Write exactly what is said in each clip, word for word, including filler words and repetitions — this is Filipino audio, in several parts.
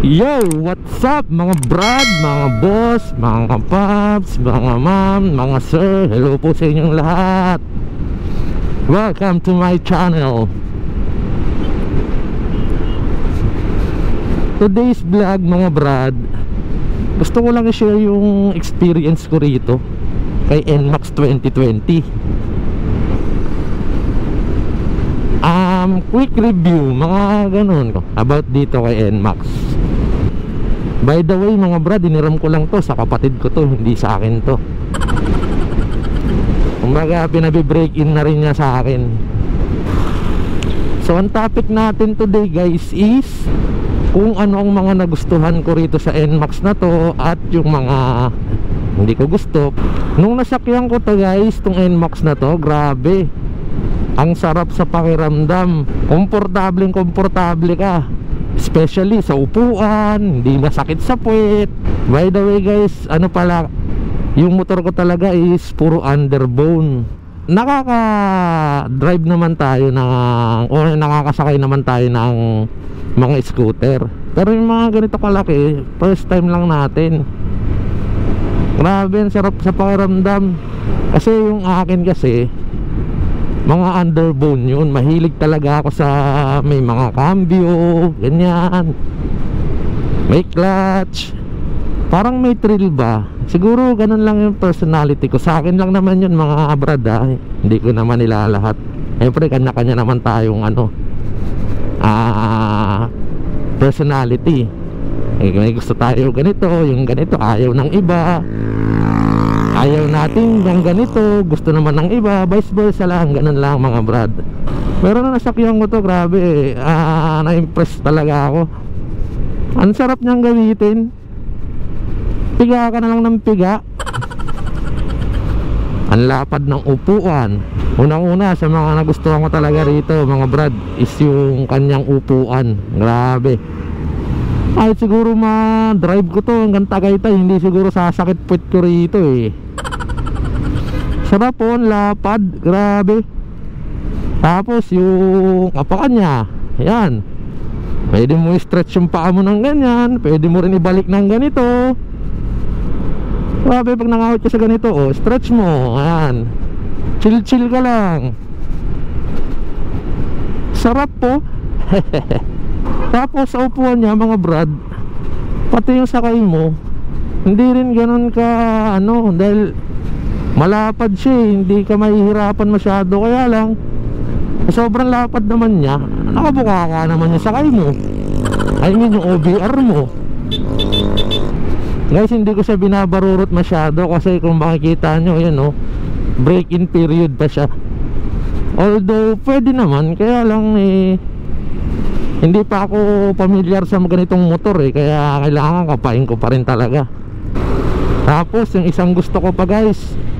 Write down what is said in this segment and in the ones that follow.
Yo, what's up mga brad, mga boss, mga paps, mga ma'am, mga sir. Hello po sa inyong lahat. Welcome to my channel. Today's vlog mga brad, gusto ko lang i-share yung experience ko rito kay N MAX twenty twenty. Um, quick review, mga ganun about dito kay N MAX. By the way mga brad, iniram ko lang to sa kapatid ko to, hindi sa akin to. Kumbaga pinabi-break in na rin niya sa akin. So ang topic natin today guys is kung ano ang mga nagustuhan ko rito sa N MAX na to at yung mga hindi ko gusto. Nung nasakyan ko to guys, tong N MAX na to, grabe, ang sarap sa pakiramdam. Komportableng komportable ka, especially sa upuan, hindi masakit sa puwet. By the way guys, ano pala, yung motor ko talaga is puro underbone. Nakaka-drive naman tayo ng, o nakakasakay naman tayo ng mga scooter. Pero yung mga ganito kalaki, first time lang natin. Grabe, ang sarap sa pakiramdam. Kasi yung akin kasi mga underbone yun. Mahilig talaga ako sa may mga cambio, ganyan, may clutch, parang may thrill ba. Siguro ganun lang yung personality ko. Sa akin lang naman yun mga brad, ah. Hindi ko naman nilalahat. Siyempre kanya-kanya naman tayong ano, ah, personality. Eh, may gusto tayo ganito, yung ganito ayaw ng iba, ayaw natin ng ganito, gusto naman ng iba, vice versa lang, ganun lang mga brad. Pero nung nasakyan ko to, grabe, ah, na-impress talaga ako. Ang sarap niyang gamitin. Piga ka na lang ng piga. Ang lapad ng upuan. Unang-una sa mga nagustuhan ko talaga rito mga brad is yung kanyang upuan. Grabe. Ay siguro ma-drive ko to hanggang Tagaytay, hindi siguro sasakit puwet ko rito eh. Sarap po, lapad, grabe. Tapos yung apakan niya, yan, pwede mo i-stretch yung paa mo ng ganyan, pwede mo rin ibalik ng ganito. Grabe, pag nangawit ka sa ganito, oh, stretch mo, yan, chill chill ka lang. Sarap po. Tapos sa upuan niya mga brad, pati yung sakay mo hindi rin ganun ka ano, dahil malapad siya eh, hindi ka mahihirapan masyado. Kaya lang sobrang lapad naman niya, nakabuka ka naman yung sakay mo, I mean yung O B R mo. Guys, hindi ko siya binabarurot masyado kasi kung makikita nyo, yan oh, break-in period pa siya. Although pwede naman, kaya lang eh, hindi pa ako familiar sa ganitong motor eh, kaya kailangan kapain ko pa rin talaga. Tapos yung isang gusto ko pa guys,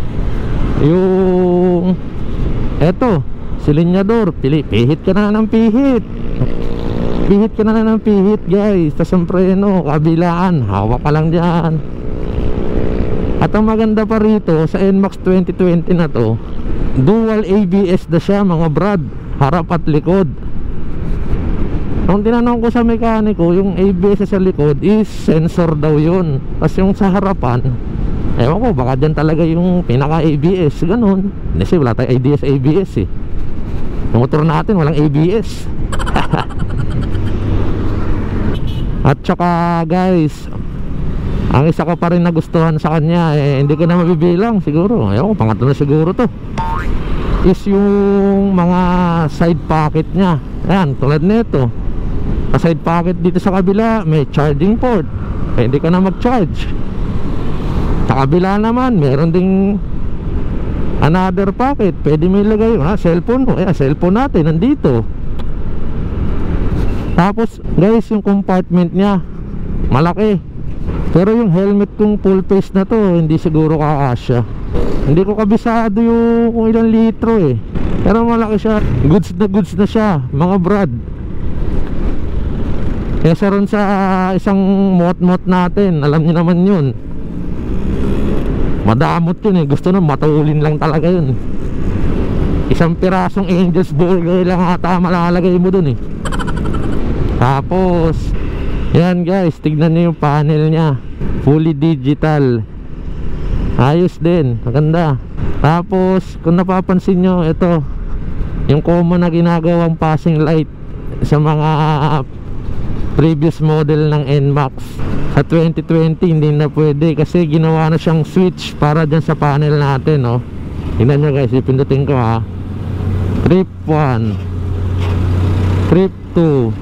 yung eto, silinyador. Pili, pihit ka na ng pihit. Pihit ka na ng pihit guys. Tapos ang preno, kabilaan, hawak ka lang dyan. At ang maganda pa rito sa N MAX twenty twenty na to, dual A B S na siya mga brad, harap at likod. Nung tinanong ko sa mekaniko, yung A B S sa likod is sensor daw yun. Tapos yung sa harapan, ewan ko, baka dyan talaga yung pinaka A B S, ganun. Kasi wala tayong A B S A B S eh. Yung motor natin walang A B S. At saka guys, ang isa ko pa rin nagustuhan sa kanya eh, hindi ko na mabibilang siguro, ewan ko, pangatlo na siguro to, is yung mga side pocket nya. Ayan, tulad nito, sa side pocket dito sa kabila may charging port, pwede ka na mag-charge. Sa kabila naman meron ding another pocket, pwede mo ilagay ha, cellphone mo. Ayan, cellphone natin nandito. Tapos guys, yung compartment nya malaki, pero yung helmet kong full face na to hindi siguro kakasya. Hindi ko kabisado yung kung ilang litro eh, pero malaki siya. Goods na goods na siya mga brad. Kesa ron sa isang mot-mot natin, alam niyo naman yun, madamot yun eh, gusto na matulin lang talaga yun. Isang pirasong Angel's Burger lang ata malalagay mo dun eh. Tapos Yan guys, tignan nyo yung panel nya, fully digital, ayos din, maganda. Tapos kung napapansin nyo, ito yung common na ginagawang passing light sa mga previous model ng N MAX. Sa twenty twenty hindi na pwede kasi ginawa na siyang switch para dyan sa panel natin, no? Tingnan nyo guys, ipindutin ko ha. Trip one, Trip two,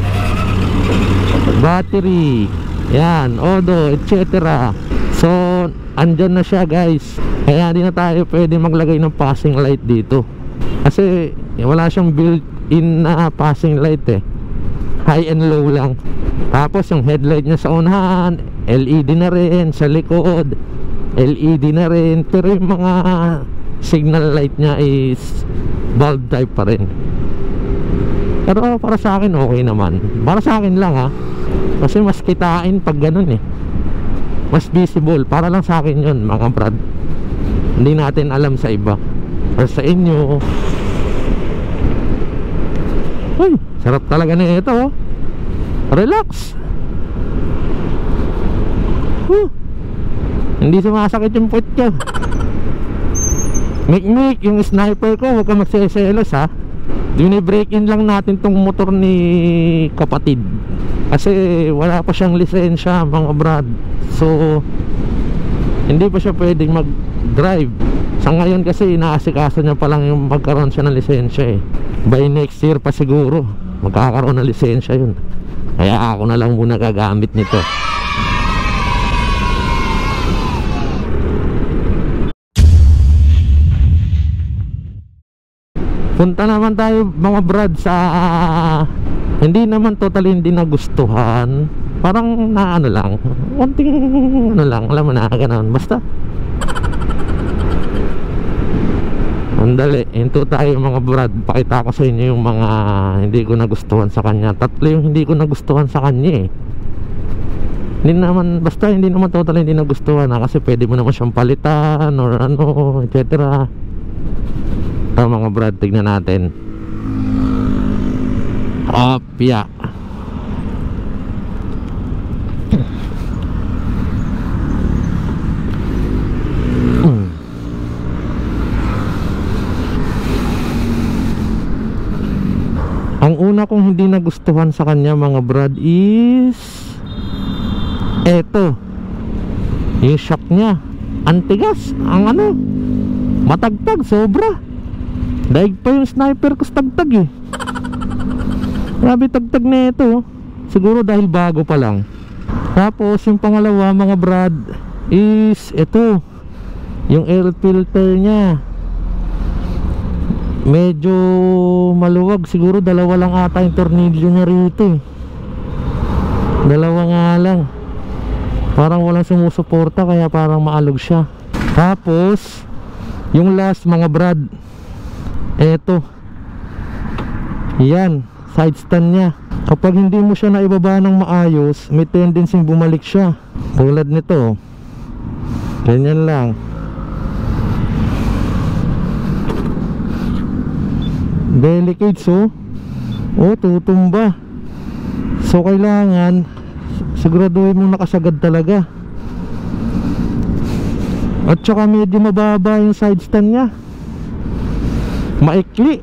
battery, yan, odo, et cetera. So andyan na siya guys, kaya di na tayo pwede maglagay ng passing light dito kasi wala siyang built-in na passing light eh, high and low lang. Tapos yung headlight niya sa unahan L E D na rin, sa likod L E D na rin, pero yung mga signal light niya is bulb type pa rin. Pero para sa akin okay naman, para sa akin lang ha, kasi mas kitain pag ganun eh, mas visible. Para lang sa akin yun mga brad, hindi natin alam sa iba or sa inyo. Uy, sarap talaga na ito oh. Relax. Huh. Hindi sumasakit yung puwet ko. Mik-mik, yung sniper ko, huwag ka magseselos ha. Dine-break in lang natin tong motor ni kapatid kasi wala pa siyang lisensya mga brad. So hindi pa siya pwedeng mag-drive sa ngayon kasi inaasikaso niya pa lang yung magkaroon siya ng lisensya eh. By next year pa siguro magkakaroon ng lisensya yun, kaya ako na lang muna gagamit nito. Punta naman tayo mga brad sa uh, hindi naman totally hindi nagustuhan, parang na ano lang, konting ano lang, alam mo na, gano'n, basta andali, into tayo mga brad. Pakita ko sa inyo yung mga hindi ko nagustuhan sa kanya. Tatlo yung hindi ko nagustuhan sa kanya eh. Hindi naman, basta hindi naman totally hindi nagustuhan ha, kasi pwede mo naman siyang palitan or ano, et cetera. Ito mga brad, tignan natin. Opya. Ang una kong hindi nagustuhan sa kanya mga brad is eto, yung shock niya. Antigas, ang ano, matagtag, sobra. Daig pa yung sniper ko sa tagtag eh. Grabe tagtag na ito. Siguro dahil bago pa lang. Tapos yung pangalawa mga brad is ito, yung air filter niya. Medyo maluwag, siguro dalawa lang ata yung tornilyo niya rito eh. Dalawa nga lang, parang walang sumusuporta kaya parang maalog siya. Tapos yung last mga brad, eto, yan, side stand niya. Kapag hindi mo siya naibaba ng maayos, may tendency bumalik siya. Tulad nito, ganyan lang. Delicate, so oh, tutumba. So kailangan siguraduhin mo nakasagad talaga. At saka medyo mababa yung side stand nya, maikli.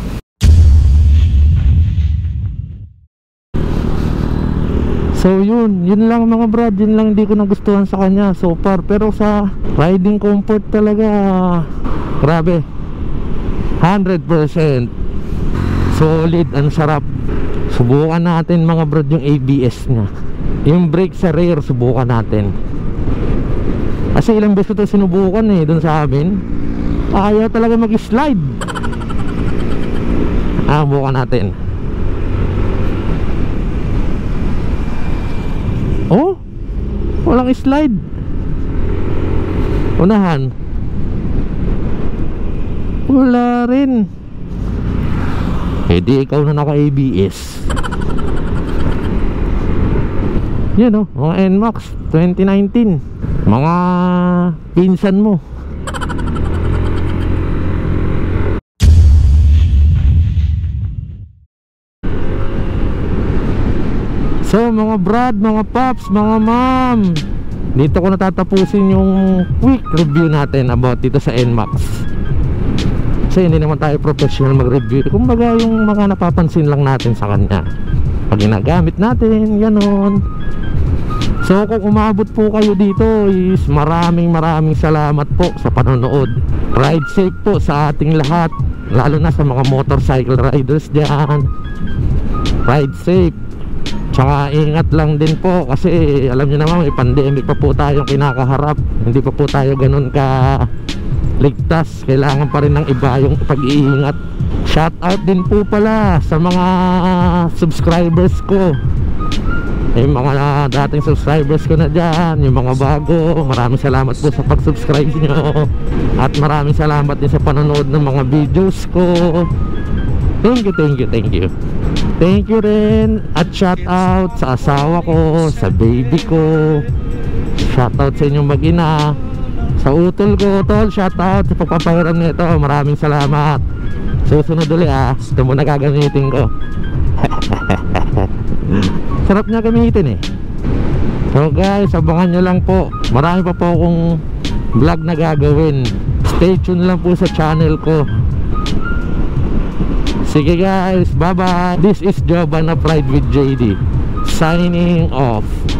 So yun, yun lang mga brad, yun lang hindi ko nagustuhan sa kanya so far. Pero sa riding comfort talaga, grabe, one hundred percent solid, ang sarap. Subukan natin mga brad yung A B S nya, yung brake sa rear, subukan natin. Kasi ilang beses ko ito sinubukan eh, dun sa amin, ayaw talaga mag-slide. Ah, subukan natin. Oh, walang slide. Unahan, wala rin. Eh di ikaw na naka A B S. Yan o, mga N MAX twenty nineteen, mga pinsan mo. So So mga brad, mga paps, mga ma'am, dito ko natatapusin yung quick review natin about dito sa N MAX. Kasi hindi naman tayo professional mag-review. Kumbaga yung mga napapansin lang natin sa kanya pag ginagamit natin, ganon. So kung umabot po kayo dito is maraming maraming salamat po sa panonood. Ride safe po sa ating lahat, lalo na sa mga motorcycle riders dyan. Ride safe. Tsaka ingat lang din po kasi alam niyo naman may pandemic pa po tayong kinakaharap. Hindi pa po tayo ganun ka ligtas. Kailangan pa rin ng iba yung pag-iingat. Shout out din po pala sa mga subscribers ko, yung mga dating subscribers ko na dyan, yung mga bago. Maraming salamat po sa pag-subscribe nyo. At maraming salamat din sa panonood ng mga videos ko. Thank you, thank you, thank you. Thank you rin. At shout out sa asawa ko, sa baby ko. Shout out sa inyong mag-ina, sa utol ko, tol. Shout out sa pagpapahiram nito. Maraming salamat. Susunod ulit ah. Ito muna gagamitin ko. Sarap niya gamitin eh. So guys, abangan nyo lang po. Marami pa po akong vlog na gagawin. Stay tuned lang po sa channel ko. Sige guys, bye bye. This is Jovan of Ride with J D signing off.